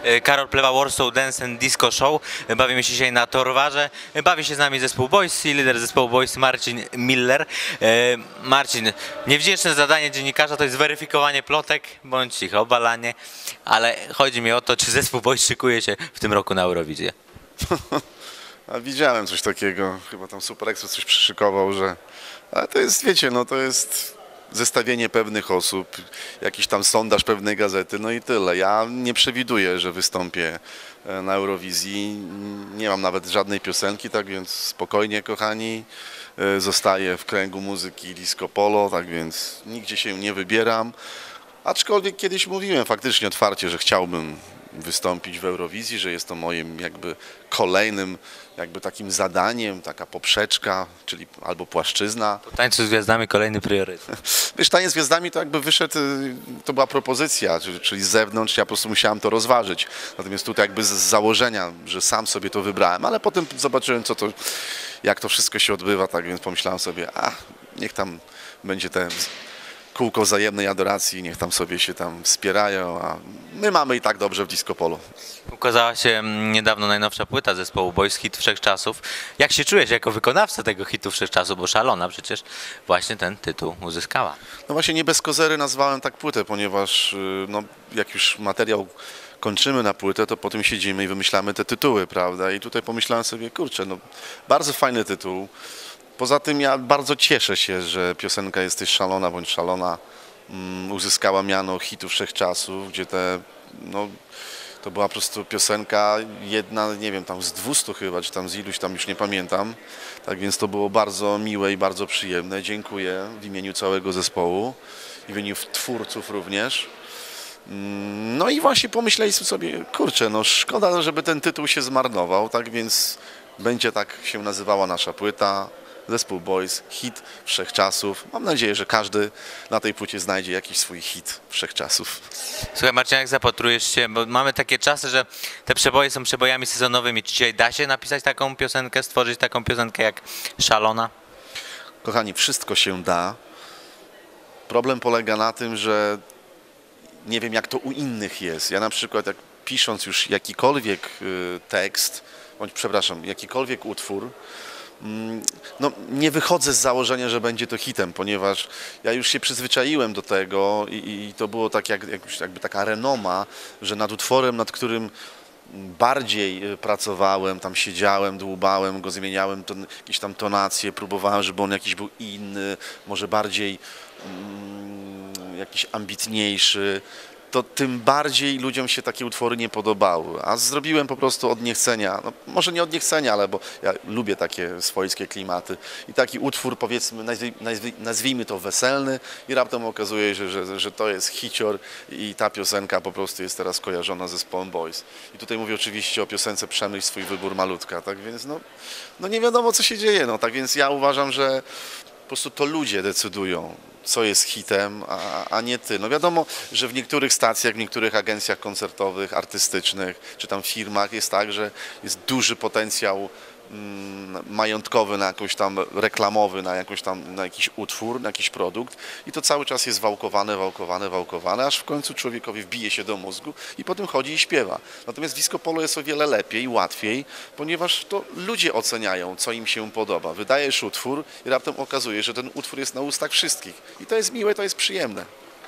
Karol Plewa, Warsaw Dance and Disco Show. Bawimy się dzisiaj na Torwarze. Bawi się z nami zespół Boys i lider zespołu Boys Marcin Miller. Marcin, niewdzięczne zadanie dziennikarza to jest weryfikowanie plotek bądź ich obalanie, ale chodzi mi o to, czy zespół Boys szykuje się w tym roku na Eurowizję. A widziałem coś takiego, chyba tam Super Express coś przyszykował, że... Ale to jest, wiecie, no to jest zestawienie pewnych osób, jakiś tam sondaż pewnej gazety, no i tyle. Ja nie przewiduję, że wystąpię na Eurowizji, nie mam nawet żadnej piosenki, tak więc spokojnie, kochani, zostaję w kręgu muzyki disco polo, tak więc nigdzie się nie wybieram. Aczkolwiek kiedyś mówiłem faktycznie otwarcie, że chciałbym wystąpić w Eurowizji, że jest to moim jakby kolejnym jakby takim zadaniem, taka poprzeczka, czyli albo płaszczyzna. Po tańcu z gwiazdami kolejny priorytet. Wiesz, Taniec z gwiazdami to jakby wyszedł, to była propozycja, czyli z zewnątrz, ja po prostu musiałem to rozważyć. Natomiast tutaj jakby z założenia, że sam sobie to wybrałem, ale potem zobaczyłem jak to wszystko się odbywa, tak więc pomyślałem sobie, niech tam będzie te kółko wzajemnej adoracji, niech tam sobie się tam wspierają, a my mamy i tak dobrze w disco polo. Ukazała się niedawno najnowsza płyta zespołu Boys, hit wszechczasów. Jak się czujesz jako wykonawca tego hitu wszechczasów, bo Szalona przecież właśnie ten tytuł uzyskała. No właśnie nie bez kozery nazwałem tak płytę, ponieważ no, jak już materiał kończymy na płytę, to potem siedzimy i wymyślamy te tytuły, prawda? I tutaj pomyślałem sobie, kurczę, no bardzo fajny tytuł. Poza tym ja bardzo cieszę się, że piosenka Jesteś szalona bądź szalona uzyskała miano hitu wszechczasów, gdzie to była po prostu piosenka jedna, nie wiem, tam z 200 chyba, czy tam z iluś, tam już nie pamiętam. Tak więc to było bardzo miłe i bardzo przyjemne. Dziękuję w imieniu całego zespołu i w imieniu twórców również. No i właśnie pomyśleliśmy sobie, kurczę, no szkoda, żeby ten tytuł się zmarnował, tak więc będzie tak się nazywała nasza płyta. Zespół Boys, hit wszechczasów. Mam nadzieję, że każdy na tej płycie znajdzie jakiś swój hit wszechczasów. Słuchaj Marcin, jak zapatrujesz się, bo mamy takie czasy, że te przeboje są przebojami sezonowymi. Czy dzisiaj da się napisać taką piosenkę, stworzyć taką piosenkę jak Szalona? Kochani, wszystko się da. Problem polega na tym, że nie wiem jak to u innych jest. Ja na przykład jak pisząc już jakikolwiek tekst, bądź przepraszam, jakikolwiek utwór, no, nie wychodzę z założenia, że będzie to hitem, ponieważ ja już się przyzwyczaiłem do tego i to było tak jakby taka renoma, że nad utworem, nad którym bardziej pracowałem, tam siedziałem, dłubałem go, zmieniałem jakieś tam tonacje, próbowałem, żeby on jakiś był inny, może bardziej jakiś ambitniejszy, to tym bardziej ludziom się takie utwory nie podobały. A zrobiłem po prostu od niechcenia, no może nie od niechcenia, ale bo ja lubię takie swojskie klimaty. I taki utwór, powiedzmy, nazwijmy to weselny i raptem okazuje się, że to jest hicior i ta piosenka po prostu jest teraz kojarzona z zespołem Boys. I tutaj mówię oczywiście o piosence Przemyśl swój wybór malutka, tak więc no nie wiadomo co się dzieje, no tak więc ja uważam, że po prostu to ludzie decydują, co jest hitem, a nie ty. No wiadomo, że w niektórych stacjach, w niektórych agencjach koncertowych, artystycznych, czy tam firmach jest tak, że jest duży potencjał majątkowy na jakąś tam reklamowy, na jakiś utwór, na jakiś produkt i to cały czas jest wałkowane, aż w końcu człowiekowi wbije się do mózgu i potem chodzi i śpiewa. Natomiast disco polo jest o wiele lepiej, łatwiej, ponieważ to ludzie oceniają, co im się podoba. Wydajesz utwór i raptem okazuje, że ten utwór jest na ustach wszystkich i to jest miłe, to jest przyjemne.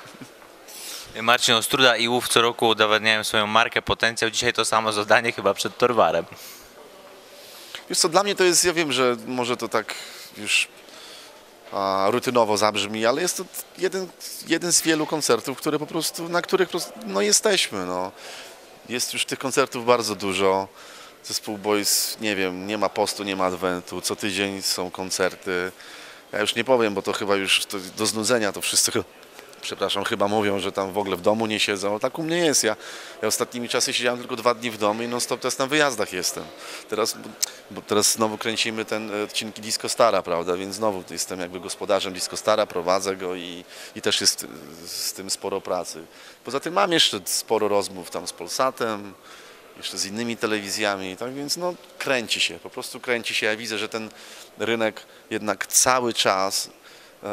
Marcin Ostruda i Łów co roku udowadniają swoją markę, potencjał. Dzisiaj to samo zadanie chyba przed Torwarem. Wiesz co, dla mnie to jest, ja wiem, że może to tak już rutynowo zabrzmi, ale jest to jeden z wielu koncertów, na których no, jesteśmy. No. Jest już tych koncertów bardzo dużo. Zespół Boys, nie wiem, nie ma postu, nie ma adwentu. Co tydzień są koncerty. Ja już nie powiem, bo to chyba już do znudzenia to wszyscy chyba mówią, że tam w ogóle w domu nie siedzą. Tak u mnie jest. Ja ostatnimi czasy siedziałem tylko 2 dni w domu i non stop teraz na wyjazdach jestem. Teraz znowu kręcimy ten odcinki Disco Stara, prawda? Więc znowu jestem jakby gospodarzem Disco Stara, prowadzę go i też jest z tym sporo pracy. Poza tym mam jeszcze sporo rozmów tam z Polsatem, jeszcze z innymi telewizjami, tak więc no kręci się, po prostu kręci się. Ja widzę, że ten rynek jednak cały czas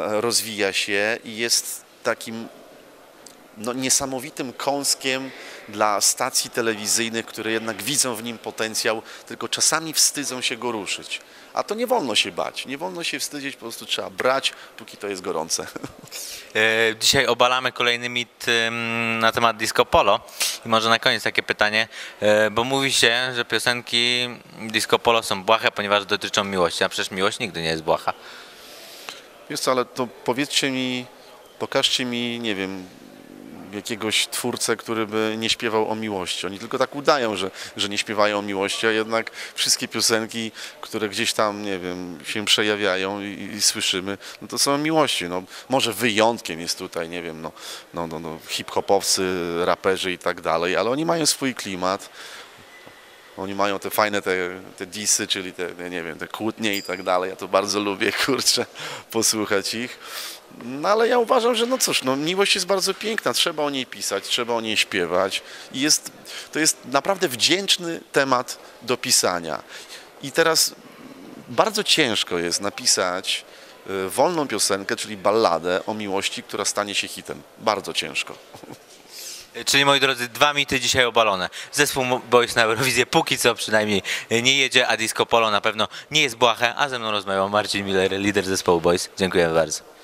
rozwija się i jest takim no, niesamowitym kąskiem dla stacji telewizyjnych, które jednak widzą w nim potencjał, tylko czasami wstydzą się go ruszyć. A to nie wolno się bać, nie wolno się wstydzić, po prostu trzeba brać, póki to jest gorące. Dzisiaj obalamy kolejny mit na temat disco polo. I może na koniec takie pytanie, bo mówi się, że piosenki disco polo są błahe, ponieważ dotyczą miłości, a przecież miłość nigdy nie jest błaha. Wiesz co, ale to powiedzcie mi, pokażcie mi, nie wiem, jakiegoś twórcę, który by nie śpiewał o miłości. Oni tylko tak udają, że nie śpiewają o miłości, a jednak wszystkie piosenki, które gdzieś tam, nie wiem, się przejawiają i słyszymy, no to są o miłości. No, może wyjątkiem jest tutaj, nie wiem, hip-hopowcy, raperzy i tak dalej, ale oni mają swój klimat. Oni mają te fajne te disy, czyli nie wiem, te kłótnie i tak dalej. Ja to bardzo lubię, kurczę, posłuchać ich. No ale ja uważam, że no cóż, no miłość jest bardzo piękna, trzeba o niej pisać, trzeba o niej śpiewać i to jest naprawdę wdzięczny temat do pisania. I teraz bardzo ciężko jest napisać wolną piosenkę, czyli balladę o miłości, która stanie się hitem. Bardzo ciężko. Czyli moi drodzy, 2 mity dzisiaj obalone. Zespół Boys na Eurowizję póki co przynajmniej nie jedzie, a disco polo na pewno nie jest błahe, a ze mną rozmawiał Marcin Miller, lider zespołu Boys. Dziękuję bardzo.